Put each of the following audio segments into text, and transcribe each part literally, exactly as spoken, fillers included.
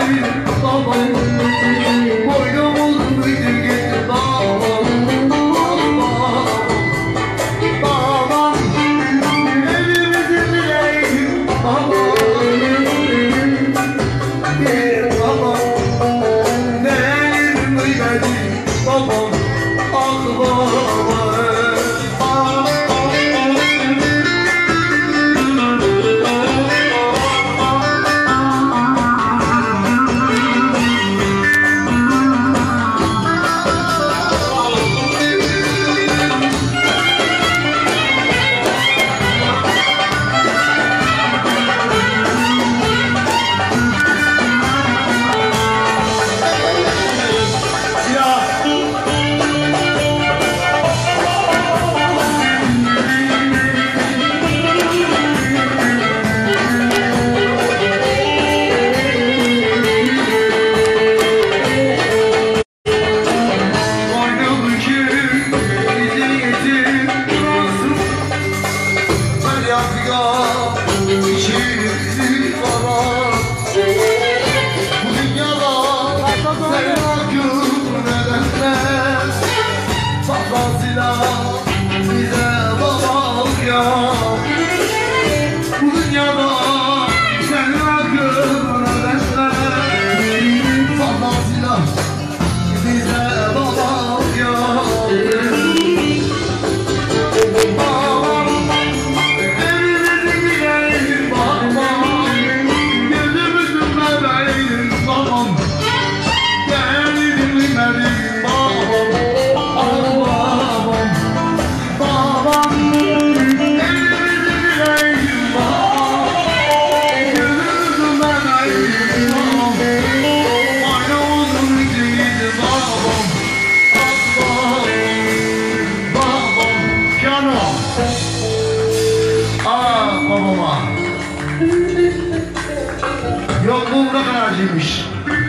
Yokluğumda kararcıymış.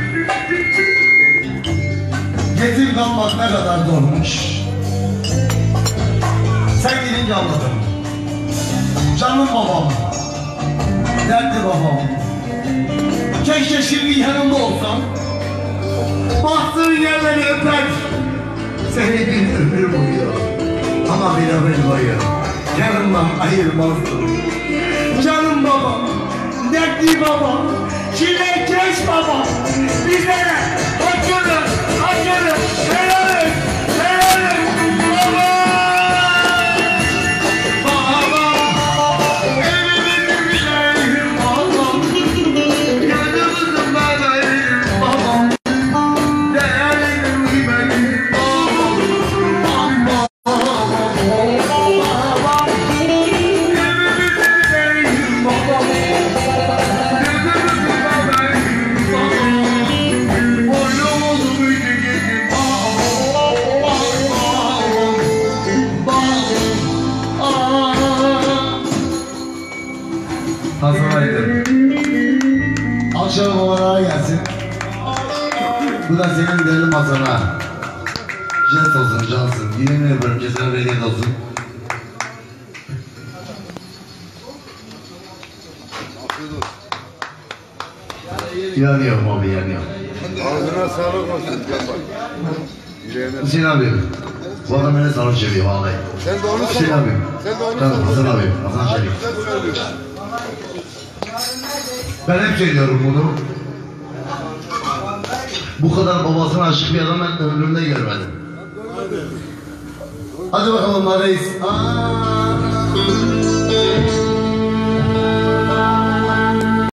Yetim kalmak ne kadar zormuş. Sen gidince anladım. Canım babam, dertli babam. Keşke şimdi yanımda olsam. Bastığın yerleri öper. Seni bir ömür boyu, ama bir ömür boyu yanımdan ayırmazdım. Canım babam, dertli babam, çilekeş babam, bizlere acılı, acılı, helal, helal, baba! Baba, evimin güzelim babam, gözümüzün bebeğim babam, değerlim benim babam, babam, babam, babam, evimin güzelim babam. Hasan Aydın. Akşam babalara gelsin. Bu da senin gidelim Hasan'a. Jest olsun, cansın. Yemin ediyorum kesene bereket olsun. Yanıyorum abi, yanıyorum. Ağzına sağlık olsun. Hüseyin abim. Bu adam beni sarhoş çeviriyor vallahi. Sen de onu Hüseyin abim. Sen de onu Tamam, Hasan abim. Hasan Şerif. Ben hep söylüyorum bunu. Bu kadar babasına aşık bir adam ben ömrümde görmedim. Hadi bakalım reis. Aa.